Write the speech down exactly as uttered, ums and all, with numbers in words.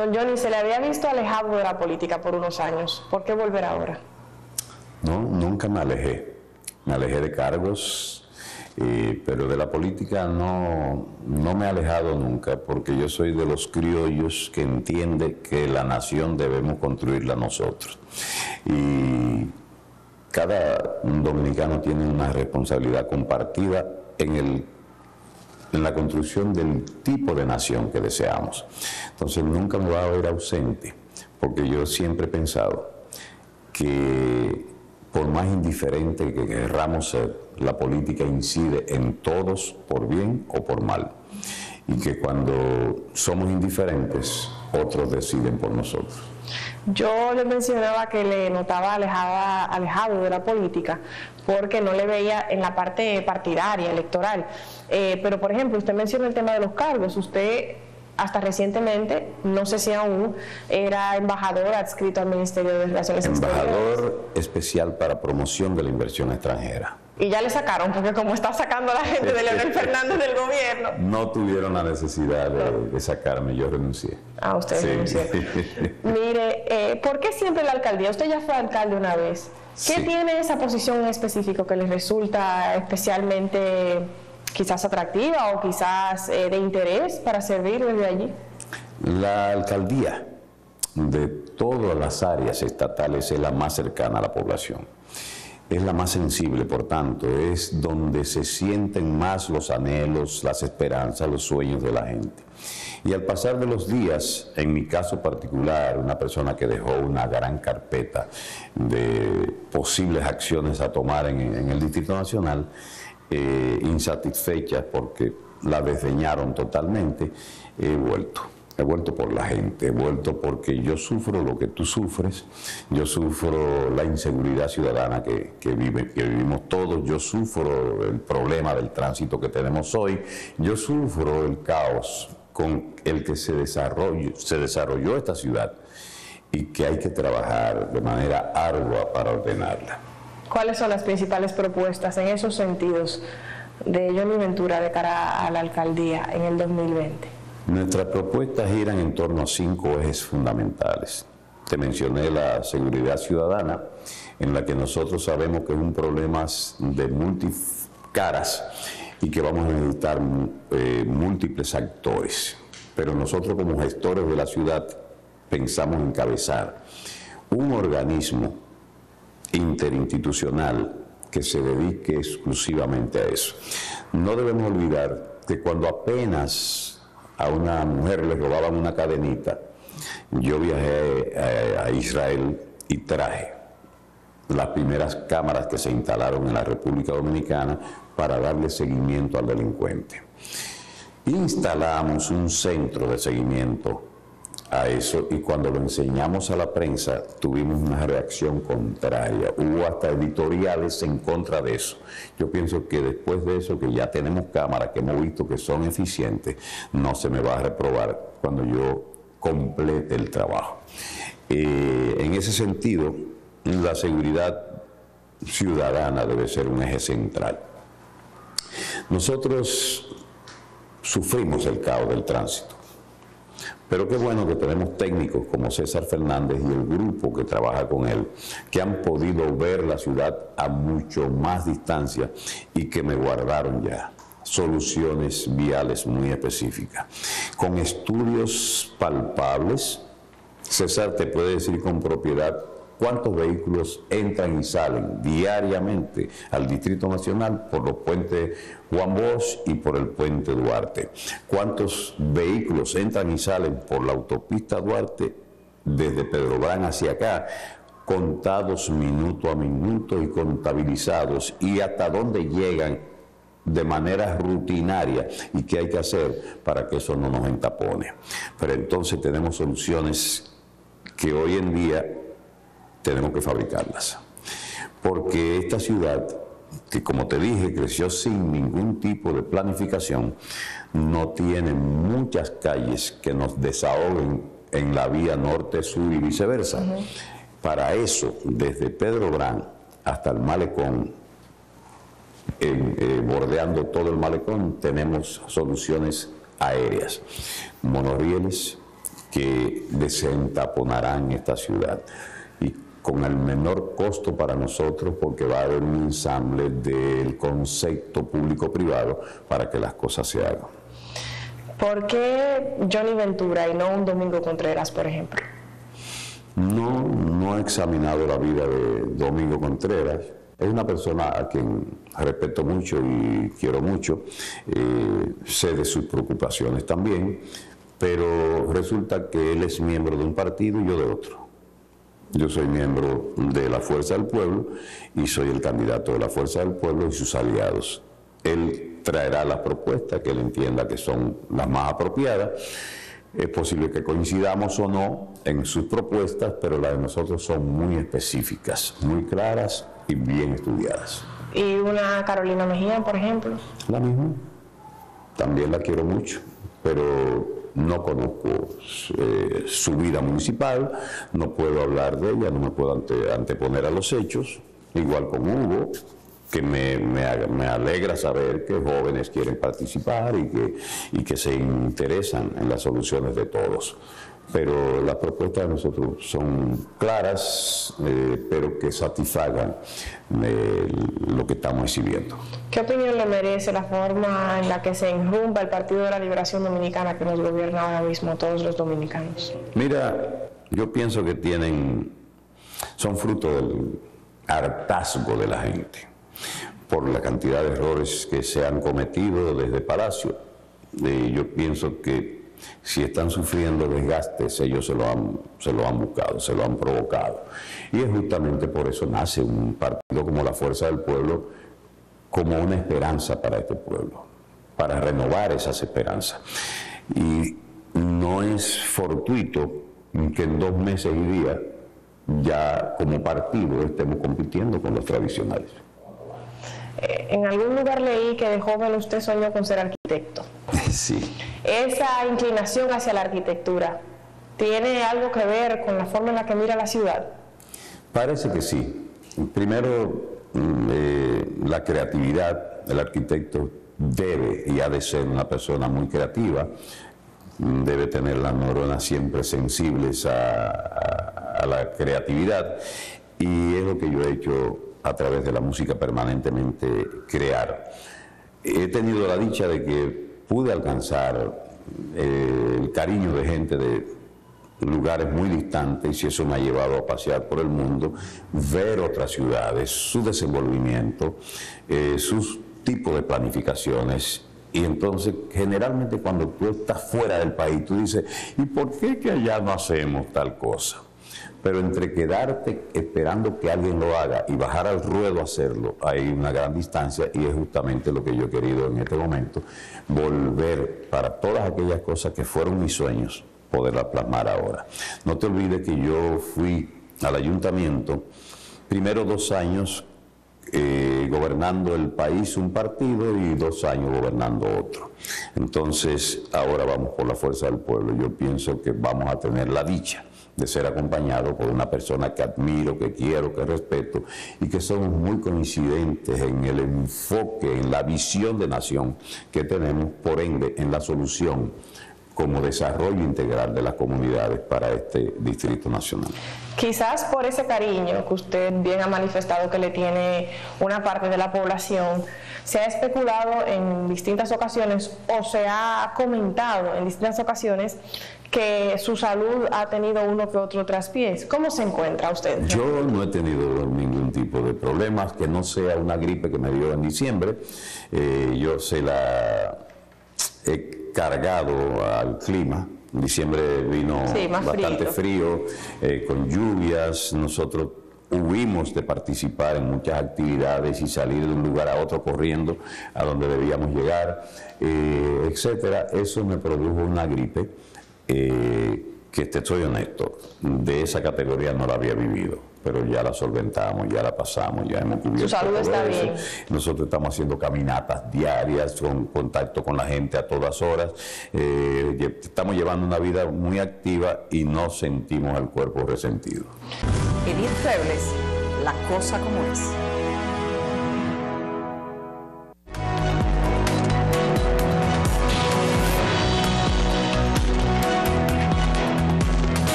Don Johnny, se le había visto alejado de la política por unos años. ¿Por qué volver ahora? No, nunca me alejé. Me alejé de cargos, eh, pero de la política no, no me he alejado nunca, porque yo soy de los criollos que entiende que la nación debemos construirla nosotros. Y cada dominicano tiene una responsabilidad compartida en el en la construcción del tipo de nación que deseamos. Entonces nunca me va a ver ausente, porque yo siempre he pensado que por más indiferente que querramos ser, la política incide en todos por bien o por mal, y que cuando somos indiferentes, otros deciden por nosotros. Yo le mencionaba que le notaba alejada, alejado de la política porque no le veía en la parte partidaria, electoral. Eh, pero, por ejemplo, usted menciona el tema de los cargos. Usted, hasta recientemente, no sé si aún, era embajador adscrito al Ministerio de Relaciones Exteriores. Embajador especial para promoción de la inversión extranjera. Y ya le sacaron, porque como está sacando a la gente de Leonel Fernández del gobierno. No tuvieron la necesidad de, de sacarme, yo renuncié. Ah, usted sí. renunció. Mire, eh, ¿por qué siempre la alcaldía? Usted ya fue alcalde una vez. ¿Qué sí. tiene esa posición en específico que les resulta especialmente quizás atractiva o quizás eh, de interés para servir desde allí? La alcaldía de todas las áreas estatales es la más cercana a la población. Es la más sensible, por tanto, es donde se sienten más los anhelos, las esperanzas, los sueños de la gente. Y al pasar de los días, en mi caso particular, una persona que dejó una gran carpeta de posibles acciones a tomar en, en el Distrito Nacional, eh, insatisfecha porque la desdeñaron totalmente, he vuelto. He vuelto por la gente, he vuelto porque yo sufro lo que tú sufres, yo sufro la inseguridad ciudadana que, que, vive, que vivimos todos, yo sufro el problema del tránsito que tenemos hoy, yo sufro el caos con el que se desarrolló, se desarrolló esta ciudad y que hay que trabajar de manera ardua para ordenarla. ¿Cuáles son las principales propuestas en esos sentidos de Johnny Ventura de cara a la alcaldía en el dos mil veinte? Nuestras propuestas giran en torno a cinco ejes fundamentales. Te mencioné la seguridad ciudadana, en la que nosotros sabemos que es un problema de multicaras y que vamos a necesitar eh, múltiples actores. Pero nosotros como gestores de la ciudad pensamos encabezar un organismo interinstitucional que se dedique exclusivamente a eso. No debemos olvidar que cuando apenas a una mujer le robaban una cadenita, yo viajé a, a Israel y traje las primeras cámaras que se instalaron en la República Dominicana para darle seguimiento al delincuente. Instalamos un centro de seguimiento a eso y cuando lo enseñamos a la prensa tuvimos una reacción contraria, hubo hasta editoriales en contra de eso. Yo pienso que después de eso, que ya tenemos cámaras que hemos visto que son eficientes, no se me va a reprobar cuando yo complete el trabajo. Eh, en ese sentido, la seguridad ciudadana debe ser un eje central. Nosotros sufrimos el caos del tránsito. Pero qué bueno que tenemos técnicos como César Fernández y el grupo que trabaja con él, que han podido ver la ciudad a mucho más distancia y que me guardaron ya soluciones viales muy específicas. Con estudios palpables, César te puede decir con propiedad cuántos vehículos entran y salen diariamente al Distrito Nacional por los puentes Juan Bosch y por el puente Duarte. Cuántos vehículos entran y salen por la autopista Duarte desde Pedrobrán hacia acá, contados minuto a minuto y contabilizados, y hasta dónde llegan de manera rutinaria y qué hay que hacer para que eso no nos entapone. Pero entonces tenemos soluciones que hoy en día tenemos que fabricarlas, porque esta ciudad, que como te dije, creció sin ningún tipo de planificación, no tiene muchas calles que nos desahoguen en la vía norte-sur y viceversa. Uh-huh. Para eso, desde Pedrobrán hasta el malecón, eh, eh, bordeando todo el malecón, tenemos soluciones aéreas, monorrieles, que desentaponarán esta ciudad. Y con el menor costo para nosotros, porque va a haber un ensamble del concepto público-privado para que las cosas se hagan. ¿Por qué Johnny Ventura y no un Domingo Contreras, por ejemplo? No, no he examinado la vida de Domingo Contreras. Es una persona a quien respeto mucho y quiero mucho. Eh, sé de sus preocupaciones también, pero resulta que él es miembro de un partido y yo de otro. Yo soy miembro de la Fuerza del Pueblo y soy el candidato de la Fuerza del Pueblo y sus aliados. Él traerá las propuestas que él entienda que son las más apropiadas. Es posible que coincidamos o no en sus propuestas, pero las de nosotros son muy específicas, muy claras y bien estudiadas. ¿Y una Carolina Mejía, por ejemplo? La misma. También la quiero mucho, pero no conozco eh, su vida municipal, no puedo hablar de ella, no me puedo ante, anteponer a los hechos, igual con Hugo, que me, me, me alegra saber que jóvenes quieren participar y que, y que se interesan en las soluciones de todos. Pero las propuestas de nosotros son claras, eh, pero que satisfagan eh, lo que estamos exhibiendo. ¿Qué opinión le merece la forma en la que se enrumba el Partido de la Liberación Dominicana que nos gobierna ahora mismo a todos los dominicanos? Mira, yo pienso que tienen, son fruto del hartazgo de la gente por la cantidad de errores que se han cometido desde Palacio. Eh, yo pienso que si están sufriendo desgastes, ellos se lo, han, se lo han buscado, se lo han provocado. Y es justamente por eso nace un partido como la Fuerza del Pueblo, como una esperanza para este pueblo, para renovar esas esperanzas. Y no es fortuito que en dos meses y días ya como partido estemos compitiendo con los tradicionales. En algún lugar leí que de joven usted soñó con ser arquitecto. Sí. ¿Esa inclinación hacia la arquitectura tiene algo que ver con la forma en la que mira la ciudad? Parece que sí. Primero, eh, la creatividad del arquitecto debe y ha de ser una persona muy creativa, debe tener las neuronas siempre sensibles a, a, a la creatividad, y es lo que yo he hecho a través de la música permanentemente crear. He tenido la dicha de que pude alcanzar eh, el cariño de gente de lugares muy distantes, y eso me ha llevado a pasear por el mundo, ver otras ciudades, su desenvolvimiento, eh, sus tipos de planificaciones. Y entonces, generalmente cuando tú estás fuera del país, tú dices, ¿y por qué que allá no hacemos tal cosa? Pero entre quedarte esperando que alguien lo haga y bajar al ruedo a hacerlo, hay una gran distancia, y es justamente lo que yo he querido en este momento, volver para todas aquellas cosas que fueron mis sueños, poderlas plasmar ahora. No te olvides que yo fui al ayuntamiento, primero dos años eh, gobernando el país un partido y dos años gobernando otro. Entonces, ahora vamos por la Fuerza del Pueblo. Yo pienso que vamos a tener la dicha de ser acompañado por una persona que admiro, que quiero, que respeto, y que somos muy coincidentes en el enfoque, en la visión de nación que tenemos, por ende, en la solución como desarrollo integral de las comunidades para este Distrito Nacional. Quizás por ese cariño que usted bien ha manifestado que le tiene una parte de la población, se ha especulado en distintas ocasiones o se ha comentado en distintas ocasiones que su salud ha tenido uno que otro traspiés. ¿Cómo se encuentra usted? Yo no he tenido ningún tipo de problemas, que no sea una gripe que me dio en diciembre. Eh, yo se la he cargado al clima. En diciembre vino sí, bastante frío, eh, con lluvias. Nosotros huimos de participar en muchas actividades y salir de un lugar a otro corriendo a donde debíamos llegar, eh, etcétera. Eso me produjo una gripe eh, que, te soy honesto, de esa categoría no la había vivido, pero ya la solventamos, ya la pasamos, ya hemos cubierto. Su salud está bien. Nosotros estamos haciendo caminatas diarias, con contacto con la gente a todas horas. Eh, estamos llevando una vida muy activa y no sentimos el cuerpo resentido. Edith Febles, La Cosa Como Es.